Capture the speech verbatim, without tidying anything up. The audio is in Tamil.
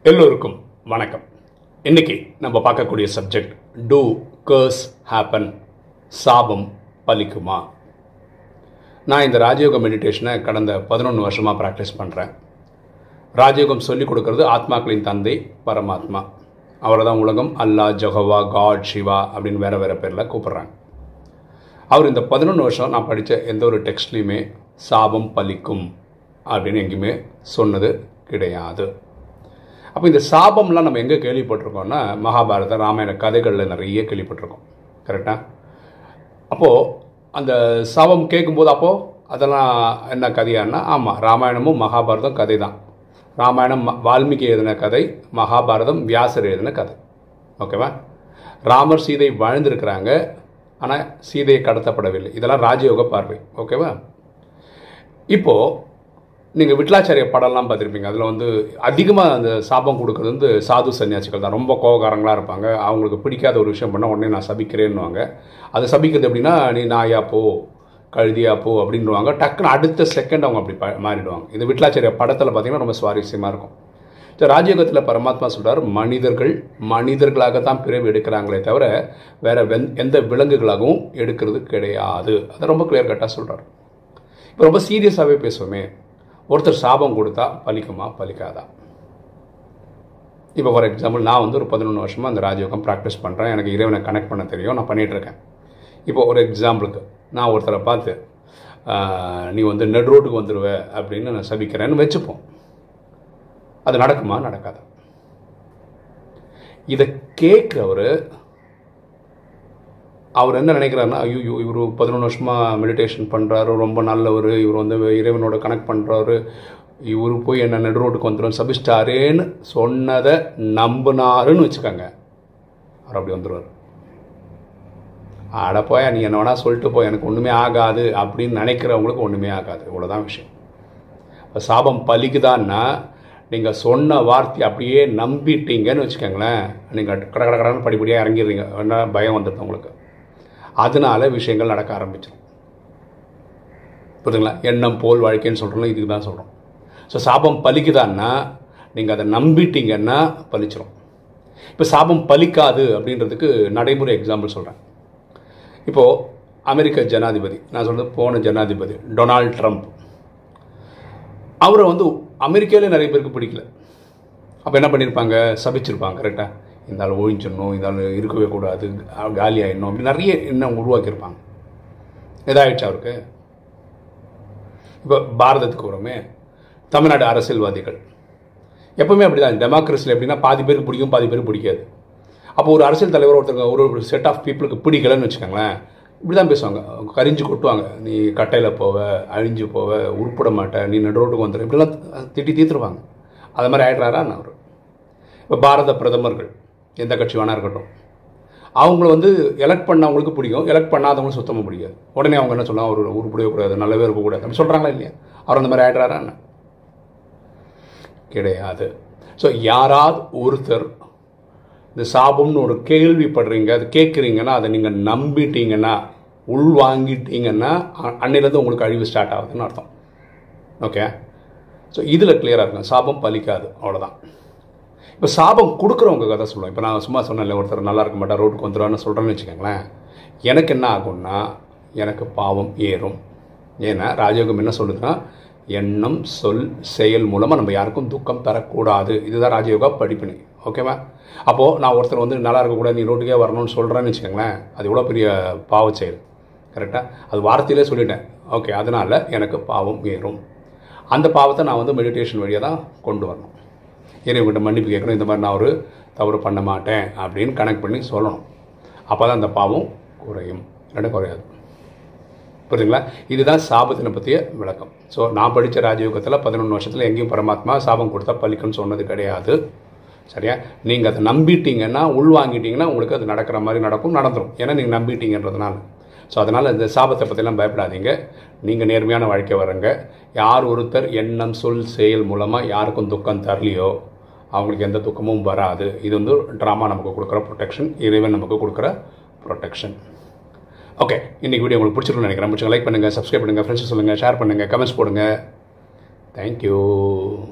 எல்லோருக்கும் வணக்கம். இன்னைக்கு நம்ம பார்க்கக்கூடிய சப்ஜெக்ட் டூ கர்ஸ் ஹேப்பன், சாபம் பலிக்குமா. நான் இந்த ராஜயோக மெடிடேஷனை கடந்த பதினொன்று வருஷமாக ப்ராக்டிஸ் பண்ணுறேன். ராஜயோகம் சொல்லிக் கொடுக்கறது ஆத்மாக்களின் தந்தை பரமாத்மா. அவரை தான் உலகம் அல்லா, ஜஹோவா, காட், சிவா அப்படின்னு வேறு வேறு பேரில் கூப்பிட்றாங்க. அவர் இந்த பதினொன்று வருஷம் நான் படித்த எந்த ஒரு டெக்ஸ்ட்லேயுமே சாபம் பலிக்கும் அப்படின்னு எங்கேயுமே சொன்னது கிடையாது. அப்போ இந்த சாபம்லாம் நம்ம எங்கே கேள்விப்பட்டிருக்கோம்னா மகாபாரத, ராமாயண கதைகளில் நிறைய கேள்விப்பட்டிருக்கோம். கரெக்டாக? அப்போது அந்த சாபம் கேட்கும்போது அப்போது அதெல்லாம் என்ன கதையானா, ஆமாம், ராமாயணமும் மகாபாரதம் கதை தான். ராமாயணம் வால்மீகி எழுதின கதை, மகாபாரதம் வியாசர் எழுதின கதை. ஓகேவா? ராமர் சீதை வாழ்ந்திருக்கிறாங்க, ஆனால் சீதையை கடத்தப்படவில்லை. இதெல்லாம் ராஜயோக பார்வை. ஓகேவா? இப்போது நீங்கள் விட்லாச்சாரிய படம்லாம் பார்த்துருப்பீங்க. அதில் வந்து அதிகமாக அந்த சாபம் கொடுக்குறது வந்து சாது சன்னியாசிகள் தான். ரொம்ப கோபக்காரங்களாக இருப்பாங்க. அவங்களுக்கு பிடிக்காத ஒரு விஷயம் பண்ணால் உடனே நான் சபிக்கிறேன்னுவாங்க. அது சபிக்கிறது எப்படின்னா, நீ நாயா போ, கழுதியா போ அப்படின்வாங்க. டக்குன்னு அடுத்த செகண்ட் அவங்க அப்படி ப மாறிடுவாங்க. இந்த விட்லாச்சாரிய படத்தில் பார்த்தீங்கன்னா ரொம்ப சுவாரஸ்யமாக இருக்கும். ஸோ ராஜயோகத்தில் பரமாத்மா சொல்கிறார், மனிதர்கள் மனிதர்களாகத்தான் பிறவி எடுக்கிறாங்களே தவிர வேறு வெந் எந்த விலங்குகளாகவும் எடுக்கிறது கிடையாது. அதை ரொம்ப கிளியர் கட்டாக சொல்கிறார். இப்போ ரொம்ப சீரியஸாகவே பேசுவோமே, ஒருத்தர் சாபம் கொடுத்தா பலிக்குமா பலிக்காதா? இப்போ ஃபார் எக்ஸாம்பிள், நான் வந்து ஒரு பதினொன்று வருஷமாக அந்த ராஜயோகம் ப்ராக்டிஸ் பண்ணுறேன். எனக்கு இறைவனை கனெக்ட் பண்ண தெரியும், நான் பண்ணிகிட்ருக்கேன். இப்போ ஒரு எக்ஸாம்பிளுக்கு நான் ஒருத்தரை பார்த்து நீ வந்து நெட் ரோட்டுக்கு வந்துடுவ அப்படின்னு நான் சபிக்கிறேன்னு வச்சுப்போம். அது நடக்குமா நடக்காதா? இதை கேட்குறவர் அவர் என்ன நினைக்கிறாருன்னா, ஐயோ இவர் பதினொன்று வருஷமாக மெடிடேஷன் பண்ணுறாரு, ரொம்ப நல்லவர், இவர் வந்து இறைவனோட கனெக்ட் பண்ணுறாரு, இவர் போய் என்ன நடு ரோட்டுக்கு வந்துடும் சபிஸ்டாரேன்னு சொன்னதை நம்பினாருன்னு வச்சுக்கோங்க, அவர் அப்படி வந்துடுவார். ஆட போயா, நீ என்ன வேணா சொல்லிட்டு போய், எனக்கு ஒன்றுமே ஆகாது அப்படின்னு நினைக்கிறவங்களுக்கு ஒன்றுமே ஆகாது. இவ்வளோதான் விஷயம். இப்போ சாபம் பலிக்குதான்னா, நீங்கள் சொன்ன வார்த்தை அப்படியே நம்பிட்டீங்கன்னு வச்சுக்கோங்களேன், நீங்கள் கட கட கடன்னு படிப்படியாக இறங்கிடுறீங்க. என்ன பயம் வந்துடுது உங்களுக்கு. அதனால விஷயங்கள் நடக்க ஆரம்பிச்சிடும். புரியுதுங்களா? எண்ணம் போல் வாழ்க்கைன்னு சொல்கிறோம், இதுக்கு தான் சொல்கிறோம். ஸோ சாபம் பலிக்குதான்னா நீங்கள் அதை நம்பிட்டீங்கன்னா பலிச்சிடும். இப்போ சாபம் பலிக்காது அப்படின்றதுக்கு நடைமுறை எக்ஸாம்பிள் சொல்கிறேன். இப்போது அமெரிக்க ஜனாதிபதி, நான் சொல்கிறது போன ஜனாதிபதி டொனால்ட் ட்ரம்ப், அவரை வந்து அமெரிக்காவிலே நிறைய பேருக்கு பிடிக்கல. அப்போ என்ன பண்ணியிருப்பாங்க? சபிச்சிருப்பாங்க. கரெக்டாக? இந்த ஆள் ஒழிஞ்சிடணும், இந்த ஆள் இருக்கவே கூடாது, காலி ஆகிடணும், அப்படி நிறைய எண்ணம் உருவாக்கியிருப்பாங்க. இதாகிடுச்சு அவருக்கு. இப்போ பாரதத்துக்கு வருமே, தமிழ்நாடு அரசியல்வாதிகள் எப்பவுமே அப்படி தான். டெமோக்ரஸியில் எப்படின்னா பாதி பேருக்கு பிடிக்கும், பாதி பேருக்கு பிடிக்காது. அப்போ ஒரு அரசியல் தலைவர் ஒருத்தங்க ஒரு செட் ஆஃப் பீப்புளுக்கு பிடிக்கலன்னு வச்சுக்கோங்களேன், இப்படி தான் பேசுவாங்க, கரிஞ்சு கொட்டுவாங்க. நீ கட்டையில் போவ, அழிஞ்சு போவ, உருப்பிட மாட்டேன், நீ நடுரோட்டுக்கு வந்துடு, இப்படிலாம் திட்டி தீர்த்துருவாங்க. அது மாதிரி ஆகிடுறாரா அவர்? இப்போ பாரத பிரதமர்கள் எந்த கட்சி வேணா இருக்கட்டும், அவங்கள வந்து எலெக்ட் பண்ணவங்களுக்கு பிடிக்கும், எலெக்ட் பண்ணாதவங்களுக்கு சுத்தமாக பிடிக்காது. உடனே அவங்க என்ன சொல்லலாம், ஒரு உருப்படியே கூடாது, நல்லவே இருக்கக்கூடாது அப்படி சொல்கிறாங்களா இல்லையா? அவர் அந்த மாதிரி ஆகிடுறாரா என்ன? கிடையாது. ஸோ யாராவது ஒருத்தர் இந்த சாபம்னு ஒரு கேள்விப்படுறீங்க, அது கேட்குறீங்கன்னா, அதை நீங்கள் நம்பிட்டீங்கன்னா, உள் வாங்கிட்டீங்கன்னா, அன்னையிலேருந்து உங்களுக்கு அழிவு ஸ்டார்ட் ஆகுதுன்னு அர்த்தம். ஓகே? ஸோ இதில் கிளியராக இருக்கும், சாபம் பலிக்காது, அவ்வளோதான். இப்போ சாபம் கொடுக்குறவங்க கதை சொல்லுவோம். இப்போ நான் சும்மா சொன்னேன், ஒருத்தர் நல்லா இருக்க மாட்டேன், ரோட்டுக்கு வந்துடுவான்னு சொல்கிறேன்னு வச்சுக்கோங்களேன், எனக்கு என்ன ஆகும்னா, எனக்கு பாவம் ஏறும். ஏன்னா ராஜயோகம் என்ன சொல்லுதுன்னா, எண்ணம், சொல், செயல் மூலமாக நம்ம யாருக்கும் துக்கம் தரக்கூடாது. இதுதான் ராஜயோகா படிப்பினை. ஓகேவா? அப்போது நான் ஒருத்தர் வந்து நல்லா இருக்கக்கூடாது, நீ ரோட்டுக்கே வரணும்னு சொல்கிறேன்னு வச்சுக்கோங்களேன், அது எவ்வளோ பெரிய பாவ செயல். கரெக்டாக? அது வார்த்தையிலே சொல்லிட்டேன். ஓகே, அதனால் எனக்கு பாவம் ஏறும். அந்த பாவத்தை நான் வந்து மெடிடேஷன் வழியாக தான் கொண்டு வரணும். இறைவன்கிட்ட மன்னிப்பு கேட்கணும், இந்த மாதிரி நான் ஒரு தவறு பண்ண மாட்டேன் அப்படின்னு கனெக்ட் பண்ணி சொல்லணும். அப்போ தான் அந்த பாவம் குறையும், இல்லைன்னா குறையாது. புரியுதுங்களா? இதுதான் சாபத்தினை பற்றிய விளக்கம். ஸோ நான் படித்த ராஜயோகத்தில் பதினொன்று வருஷத்தில் எங்கேயும் பரமாத்மா சாபம் கொடுத்தா பலிக்குன்னு சொன்னது கிடையாது. சரியா? நீங்கள் அதை நம்பிட்டீங்கன்னா, உள்வாங்கிட்டீங்கன்னா உங்களுக்கு அது நடக்கிற மாதிரி நடக்கும், நடந்துடும். ஏன்னா நீங்கள் நம்பிட்டீங்கன்றதுனால. ஸோ அதனால் இந்த சாபத்தை பற்றிலாம் பயப்படாதீங்க. நீங்கள் நேர்மையான வாழ்க்கை வரங்க. யார் ஒருத்தர் எண்ணம், சொல், செயல் மூலமாக யாருக்கும் துக்கம் தரலையோ அவங்களுக்கு எந்த துக்கமும் வராது. இது வந்து ட்ராமா நமக்கு கொடுக்குற ப்ரொடெக்ஷன், இறைவன் நமக்கு கொடுக்குற ப்ரொடெக்ஷன். ஓகே, இன்றைக்கி வீடியோ உங்களுக்கு பிடிச்சிருக்குன்னு நினைக்கிறேன். பிடிச்சவங்க லைக் பண்ணுங்கள், சப்ஸ்கிரைப் பண்ணுங்கள், ஃப்ரெண்ட்ஸ் சொல்லுங்கள், ஷேர் பண்ணுங்கள், கமெண்ட்ஸ் போடுங்க. தேங்க்யூ.